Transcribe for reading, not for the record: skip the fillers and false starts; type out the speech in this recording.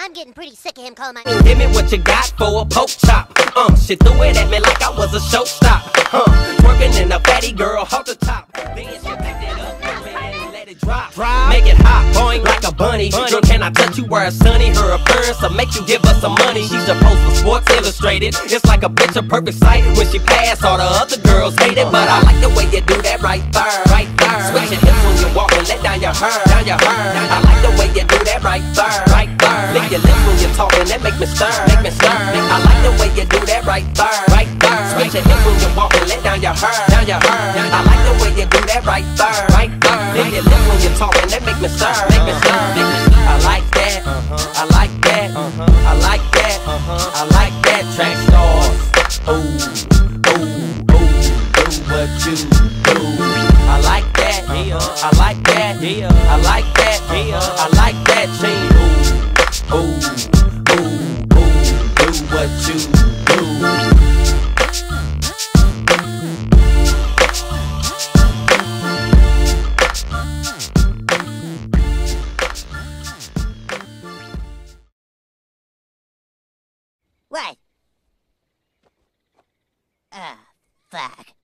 I'm getting pretty sick of him calling my Give me what you got for a poke chop. She threw it at me like I was a showstop. Working in a fatty girl, hold the top. Then she picked it up and let it drop. Make it hot, boing like a bunny. Girl, can I touch you where it's sunny? Her appearance will make you give us some money. She's supposed for Sports Illustrated. It's like a picture perfect sight. When she pass, all the other girls hate it, but I like the way you do that right there, right there. Switch your hips when you walk and let down your hair, down your hair. I like the way you do that right there, right there. Lick your lips when you're talking, that make me stir, make me stir. I like the way you do that right there, right there. Switch your hips when you walk and let down your hair, down your hair. I like the way you do that right there, right there. Lick your lips when you're talking, that make me stir, make me stir. I like that, I like that, I like that, I like that. Track stars, ooh, ooh, ooh, do what you do. I like that, I like that, I like that, I like that. Team, ooh, ooh, ooh, ooh, do what you do. What? Fuck.